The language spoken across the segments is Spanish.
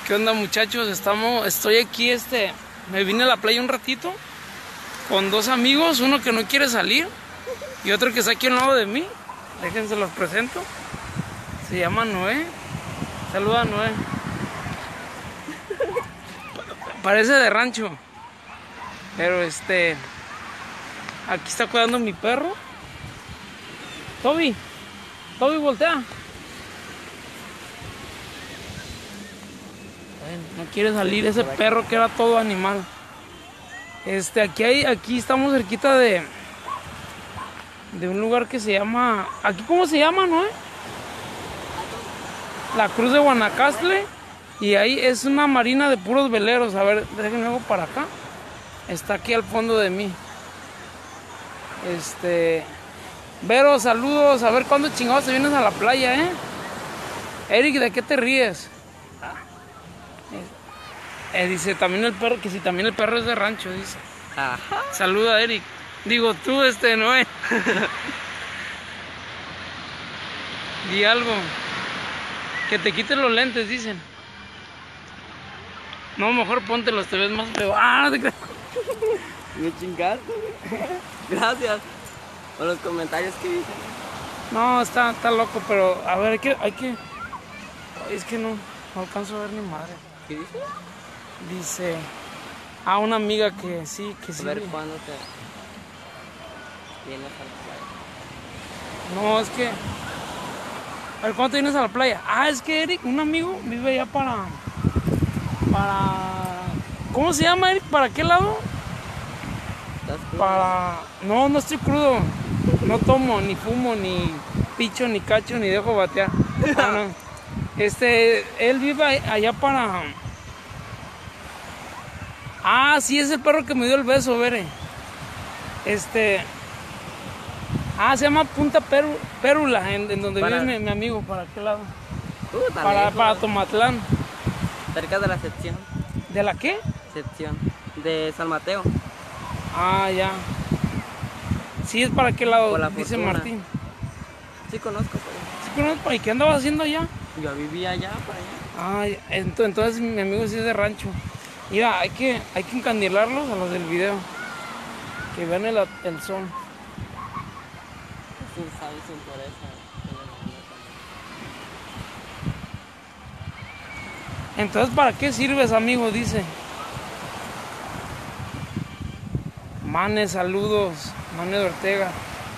¿Qué onda, muchachos? Estoy aquí, me vine a la playa un ratito con dos amigos, uno que no quiere salir y otro que está aquí al lado de mí. Déjense los presento. Se llama Noé. Saluda a Noé. Parece de rancho. Pero aquí está cuidando mi perro. Toby, voltea. No quiere salir ese perro que era todo animal. Aquí estamos cerquita de un lugar que se llama, aquí ¿cómo se llama, no? La Cruz de Guanacaste. Y ahí es una marina de puros veleros. A ver, déjenme algo para acá. Está aquí al fondo de mí. Vero, saludos. A ver cuándo chingados te vienes a la playa, Eric, ¿de qué te ríes? Dice también el perro, que si también el perro es de rancho, dice. Ajá. Saluda, Eric. Digo, tú, Noé. Di algo. Que te quites los lentes, dicen. No, mejor póntelos, te ves más feo. ¡Ah! Me chingaste. Gracias por los comentarios que dicen. No, está loco, pero a ver, hay que... Es que no alcanzo a ver ni madre. ¿Qué dice? Dice... una amiga que sí. A ver, ¿cuándo te vienes a la playa? No, es que... A ver, ¿cuándo te vienes a la playa? Es que Eric, un amigo, vive allá para... ¿Cómo se llama, Eric? ¿Para qué lado? ¿Estás crudo? No estoy crudo. No tomo, ni fumo, ni picho, ni cacho, ni dejo batear. No. Él vive allá para... sí, es el perro que me dio el beso, Bere. Se llama Punta Pérula, en donde vive mi amigo. ¿Para qué lado? Para Tomatlán. Cerca de la sección. ¿De la qué? Sección. De San Mateo. Ya. Sí, es para qué lado, dice Fortuna. Martín. Sí conozco. ¿Sí conozco? ¿Y qué andabas haciendo allá? Yo vivía allá, para allá. Entonces mi amigo sí es de rancho. Mira, hay que encandilarlos a los del video. Que vean el sol. Sin sal y sin pureza. Entonces, ¿para qué sirves, amigo? Dice. Mane, saludos. Mane de Ortega.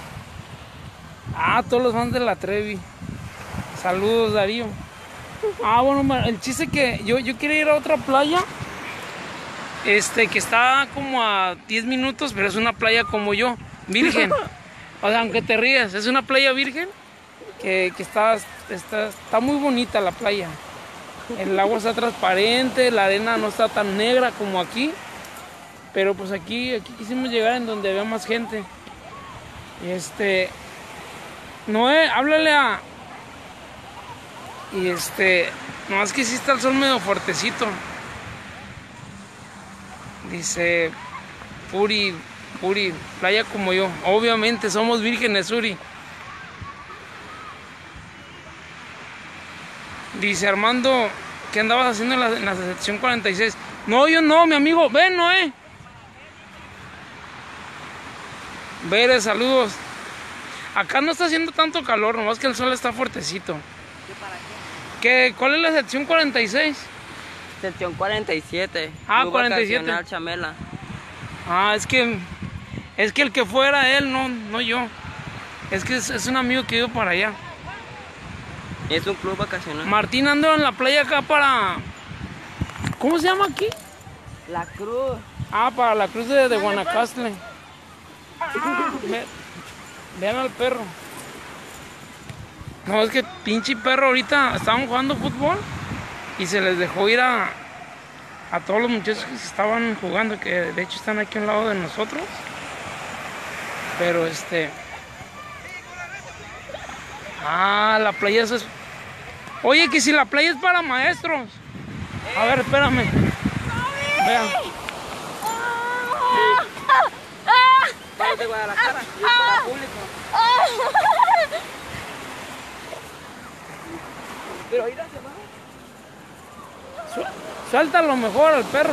Todos los fans de la Trevi. Saludos, Darío. Bueno, el chiste que yo quería ir a otra playa. Que está como a 10 minutos, pero es una playa como yo, virgen. O sea, aunque te rías, es una playa virgen que está muy bonita la playa. El agua está transparente, la arena no está tan negra como aquí. Pero pues aquí quisimos llegar en donde había más gente. Noé, háblale a... nomás que sí está el sol medio fuertecito. Dice Puri, playa como yo. Obviamente somos vírgenes, Uri. Dice Armando, ¿qué andabas haciendo en la sección 46? No, yo no, mi amigo. Ven, Noé. Vere, saludos. Acá no está haciendo tanto calor, nomás que el sol está fuertecito. ¿Qué para qué? ¿Cuál es la sección 46? Sección 47. 47. Chamela. Es que el que fuera él, no yo. Es que es un amigo que iba para allá. Es un club vacacional. Martín anda en la playa acá para... ¿Cómo se llama aquí? La Cruz. Para la Cruz de Guanacaste. Vean al perro. No, es que pinche perro, ahorita estaban jugando fútbol y se les dejó ir a todos los muchachos que estaban jugando, que de hecho están aquí a un lado de nosotros. Pero la playa es... Oye, que si la playa es para maestros. A ver, espérame. Vean. Para de Guadalajara. Y es para público. Pero ahí se va. Suéltalo mejor al perro.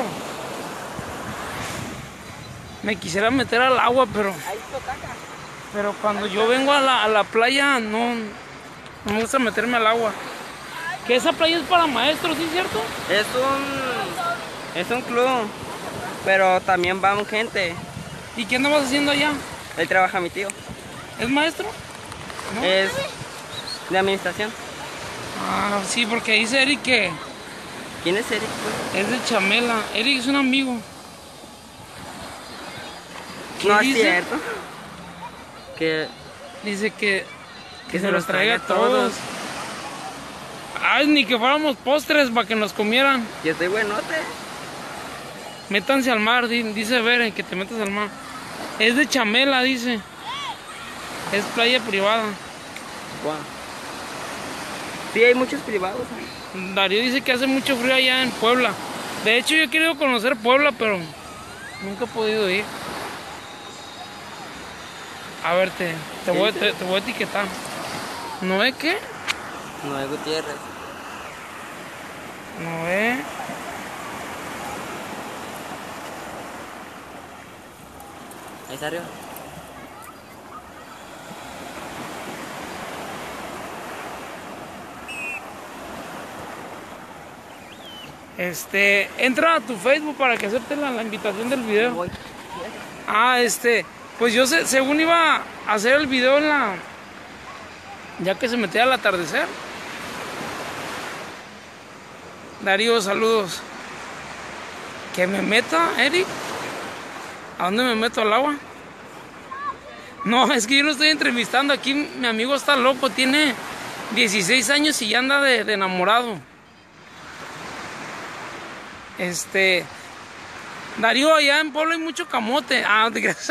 Me quisiera meter al agua, pero cuando yo vengo a la playa no me gusta meterme al agua. Que esa playa es para maestros, ¿sí, cierto? Es un club, pero también va gente. ¿Y qué andabas haciendo allá? Ahí trabaja mi tío. ¿Es maestro? ¿No? Es de administración. Ah, sí, porque dice Eric que ¿Quién es Eric? es de Chamela. Eric es un amigo. ¿Qué No es dice? cierto. Que Dice que se los traiga a todos. Ay, ni que fuéramos postres para que nos comieran. yo estoy buenote. Métanse al mar, dice Beren, que te metas al mar. Es de Chamela, dice. Es playa privada. Wow. Sí, hay muchos privados. Darío dice que hace mucho frío allá en Puebla. De hecho, yo he querido conocer Puebla, pero nunca he podido ir. A ver, te voy a etiquetar. ¿Noé qué? Noé Gutiérrez. Noé. Ahí está arriba. Entra a tu Facebook para que aceptes la invitación del video. Voy. Ah, pues yo según iba a hacer el video ya que se metía al atardecer. Darío, saludos. ¿Que me meta, Eric? ¿A dónde me meto? ¿Al agua? No, es que yo no estoy entrevistando. Aquí mi amigo está loco, tiene 16 años y ya anda de enamorado. Darío, allá en Puebla hay mucho camote. Ah, no te creas.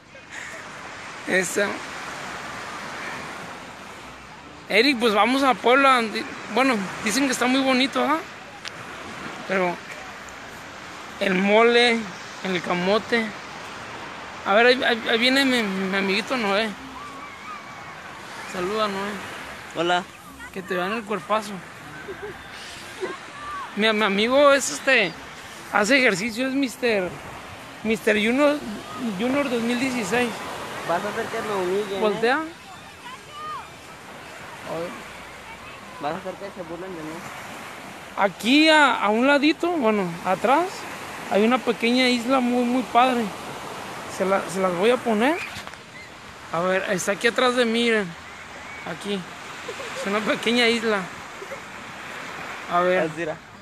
Eric, pues vamos a Puebla. Bueno, dicen que está muy bonito, ¿ah? Pero el mole, el camote. A ver, ahí viene mi amiguito Noé. Saluda, Noé. Hola. Que te vean el cuerpazo. Mi amigo es hace ejercicio, es Mr. Junior 2016. Vas a hacer que me humillen. Voltea. Vas a hacer que se burlen de mí. Aquí a un ladito, bueno, atrás, hay una pequeña isla muy, muy padre. Se las voy a poner. A ver, está aquí atrás de mí, miren. Aquí. Es una pequeña isla. A ver. Mira.